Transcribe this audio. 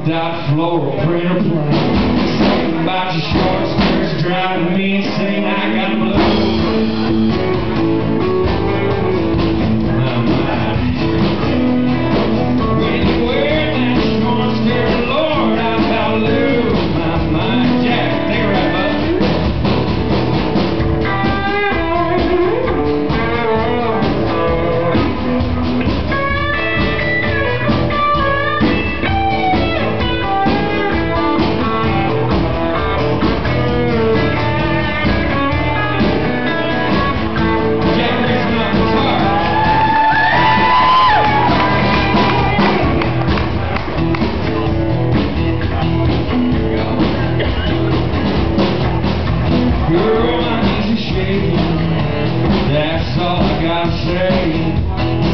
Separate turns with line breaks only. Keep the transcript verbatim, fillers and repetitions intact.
dot floral printer plane. Something about your short skirts driving me insane. I got blue. My mind. When you wear that short skirt, Lord, I about lose my mind. Jack, take it right, bud. Girl, my knees are shaking. That's all I gotta say.